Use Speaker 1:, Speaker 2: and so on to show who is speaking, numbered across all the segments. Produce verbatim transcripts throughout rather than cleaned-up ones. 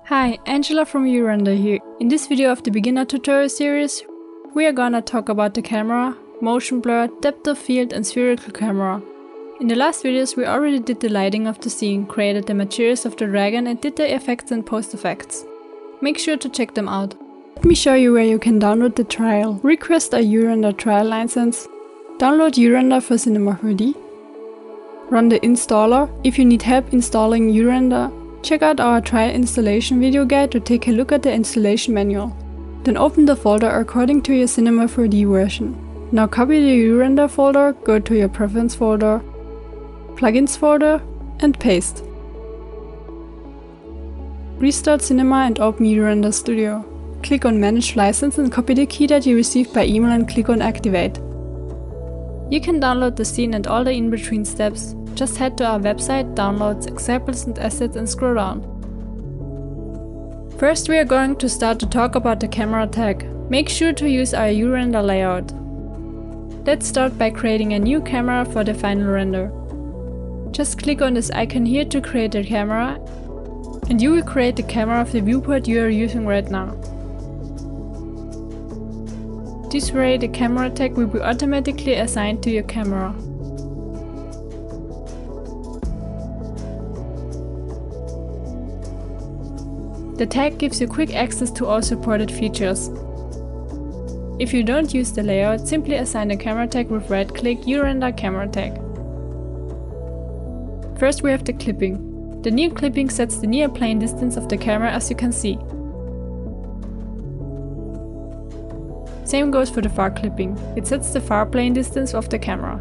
Speaker 1: Hi, Angela from URender here. In this video of the beginner tutorial series, we are gonna talk about the camera, motion blur, depth of field and spherical camera. In the last videos we already did the lighting of the scene, created the materials of the dragon and did the effects and post effects. Make sure to check them out. Let me show you where you can download the trial. Request a URender trial license. Download URender for Cinema four D. Run the installer. If you need help installing URender, check out our trial installation video guide to take a look at the installation manual. Then open the folder according to your Cinema four D version. Now copy the URender folder, go to your Preference folder, Plugins folder and paste. Restart Cinema and open URender Studio. Click on Manage License and copy the key that you received by email and click on Activate. You can download the scene and all the in-between steps. Just head to our website, Downloads, Examples and Assets and scroll down. First we are going to start to talk about the camera tag. Make sure to use our URender layout. Let's start by creating a new camera for the final render. Just click on this icon here to create a camera, and you will create the camera of the viewport you are using right now. This way the camera tag will be automatically assigned to your camera. The tag gives you quick access to all supported features. If you don't use the layout, simply assign the camera tag with right-click URender camera tag. First we have the clipping. The near clipping sets the near plane distance of the camera, as you can see. Same goes for the far clipping. It sets the far plane distance of the camera.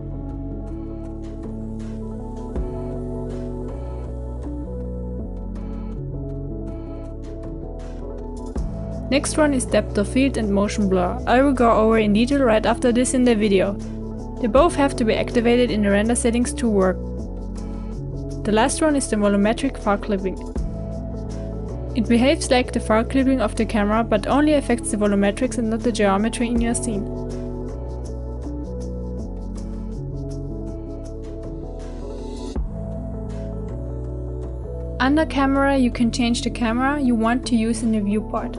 Speaker 1: Next one is depth of field and motion blur. I will go over in detail right after this in the video. They both have to be activated in the render settings to work. The last one is the volumetric far clipping. It behaves like the far clipping of the camera, but only affects the volumetrics and not the geometry in your scene. Under camera you can change the camera you want to use in the viewport.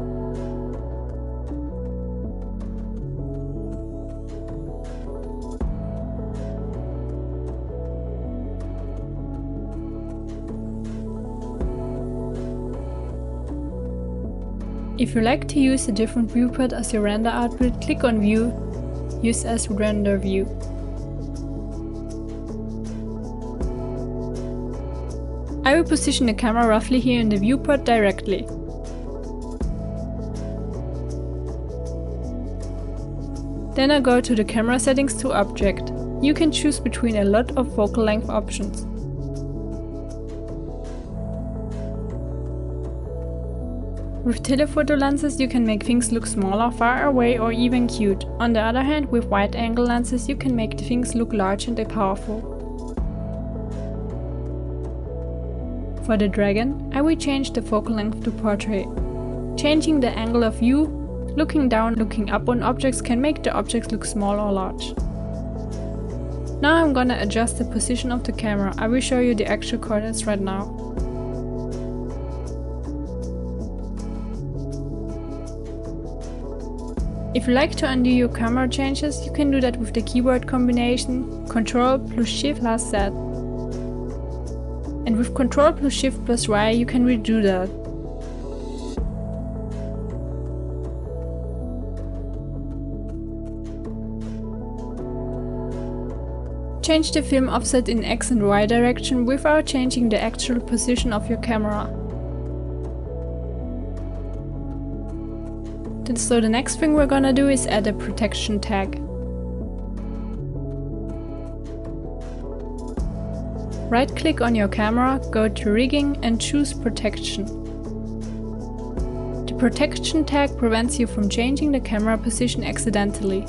Speaker 1: If you like to use a different viewport as your render output, click on View, Use as Render View. I will position the camera roughly here in the viewport directly. Then I go to the camera settings to Object. You can choose between a lot of focal length options. With telephoto lenses you can make things look smaller, far away or even cute. On the other hand, with wide angle lenses you can make the things look large and powerful. For the dragon, I will change the focal length to portrait. Changing the angle of view, looking down, looking up on objects can make the objects look small or large. Now I'm gonna adjust the position of the camera. I will show you the actual coordinates right now. If you like to undo your camera changes, you can do that with the keyboard combination Control plus Shift plus Z. And with Control plus Shift plus Y you can redo that. Change the film offset in X and Y direction without changing the actual position of your camera. So the next thing we're gonna do is add a protection tag. Right click on your camera, go to Rigging and choose Protection. The protection tag prevents you from changing the camera position accidentally.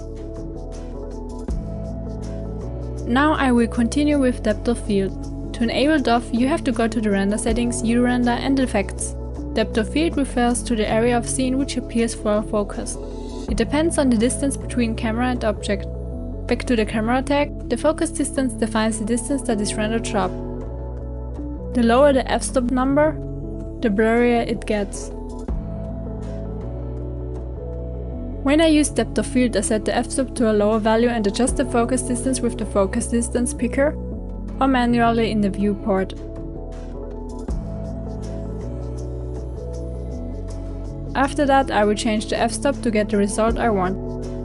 Speaker 1: Now I will continue with depth of field. To enable D O F you have to go to the render settings, URender and effects. Depth of field refers to the area of scene which appears for a focus. It depends on the distance between camera and object. Back to the camera tag, the focus distance defines the distance that is rendered sharp. The lower the f-stop number, the blurrier it gets. When I use depth of field, I set the f-stop to a lower value and adjust the focus distance with the focus distance picker or manually in the viewport. After that, I will change the f-stop to get the result I want.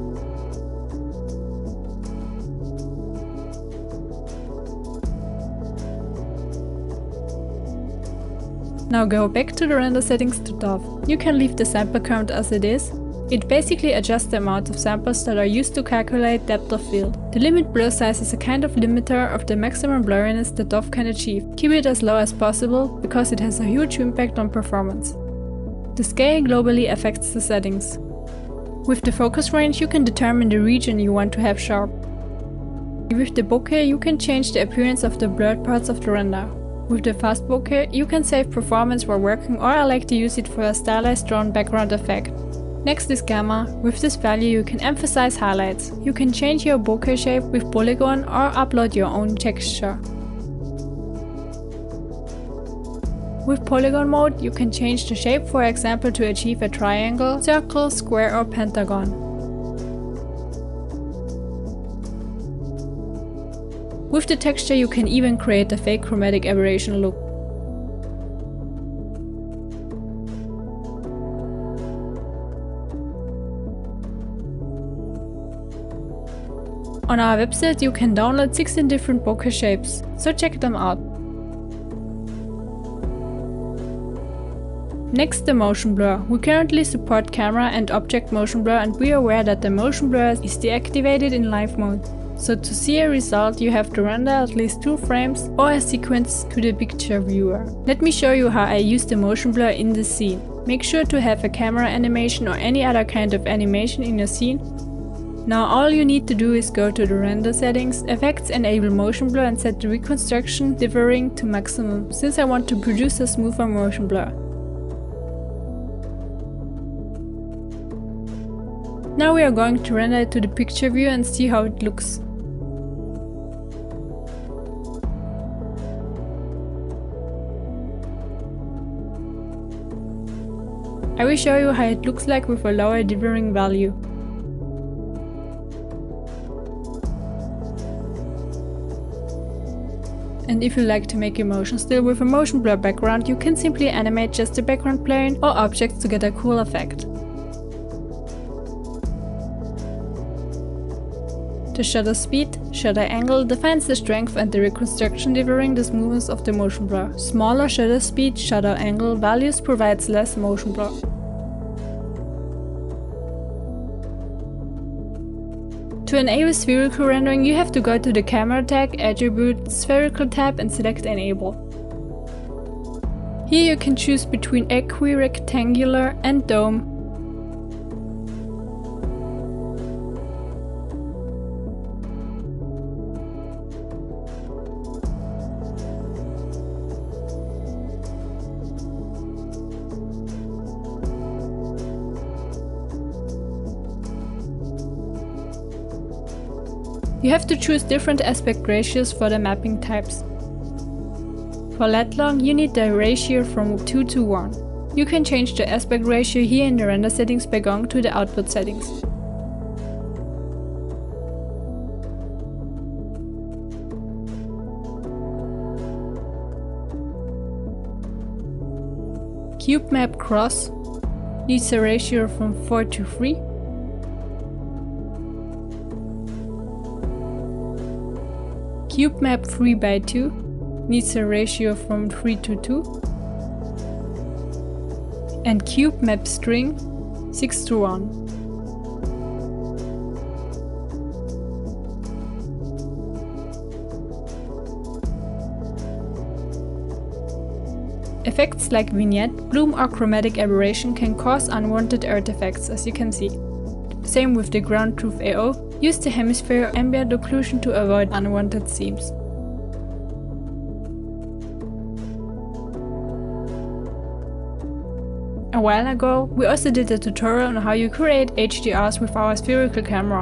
Speaker 1: Now go back to the render settings to dov. You can leave the sample count as it is. It basically adjusts the amount of samples that are used to calculate depth of field. The limit blur size is a kind of limiter of the maximum blurriness that dov can achieve. Keep it as low as possible, because it has a huge impact on performance. The scale globally affects the settings. With the focus range, you can determine the region you want to have sharp. With the bokeh, you can change the appearance of the blurred parts of the render. With the fast bokeh, you can save performance while working, or I like to use it for a stylized drawn background effect. Next is gamma. With this value you can emphasize highlights. You can change your bokeh shape with polygon or upload your own texture. With polygon mode you can change the shape, for example to achieve a triangle, circle, square or pentagon. With the texture you can even create a fake chromatic aberration look. On our website you can download sixteen different bokeh shapes, so check them out. Next, the motion blur. We currently support camera and object motion blur, and we are aware that the motion blur is deactivated in live mode. So to see a result you have to render at least two frames or a sequence to the picture viewer. Let me show you how I use the motion blur in the scene. Make sure to have a camera animation or any other kind of animation in your scene. Now all you need to do is go to the render settings, effects, enable motion blur and set the reconstruction differing to maximum, since I want to produce a smoother motion blur. Now we are going to render it to the picture view and see how it looks. I will show you how it looks like with a lower differing value. And if you like to make your motion still with a motion blur background, you can simply animate just the background plane or objects to get a cool effect. The shutter speed, shutter angle defines the strength and the reconstruction differing the smoothness of the motion blur. Smaller shutter speed, shutter angle values provides less motion blur. To enable spherical rendering, you have to go to the camera tag, attribute, spherical tab and select enable. Here you can choose between equirectangular and dome. You have to choose different aspect ratios for the mapping types. For lat long, you need the ratio from two to one. You can change the aspect ratio here in the render settings by going to the output settings. Cube map cross needs a ratio from four to three. Cube map three by two needs a ratio from three to two. And cube map string six to one. Effects like vignette, bloom or chromatic aberration can cause unwanted artifacts, as you can see. Same with the ground truth A O. Use the hemisphere ambient occlusion to avoid unwanted seams. A while ago, we also did a tutorial on how you create H D Rs with our spherical camera.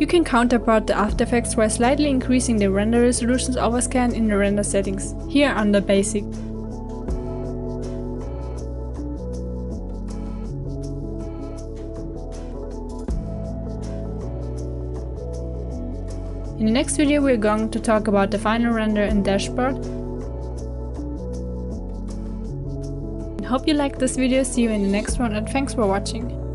Speaker 1: You can counterpart the After Effects by slightly increasing the render resolutions overscan in the render settings, here under Basic. In the next video we're going to talk about the final render in Dashboard. Hope you liked this video, see you in the next one and thanks for watching.